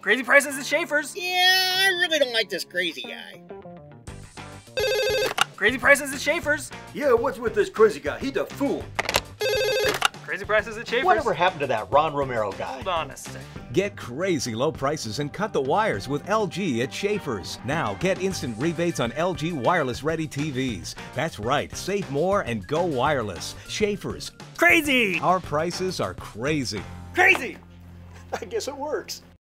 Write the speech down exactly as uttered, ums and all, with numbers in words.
Crazy prices at Schaefer's. Yeah, I really don't like this crazy guy. Crazy prices at Schaefer's. Yeah, what's with this crazy guy? He the fool. Crazy prices at Schaefer's. Whatever happened to that Ron Romero guy? Hold on a sec. Get crazy low prices and cut the wires with L G at Schaefer's. Now get instant rebates on L G wireless ready T Vs. That's right, save more and go wireless. Schaefer's. Crazy! Our prices are crazy. Crazy! I guess it works.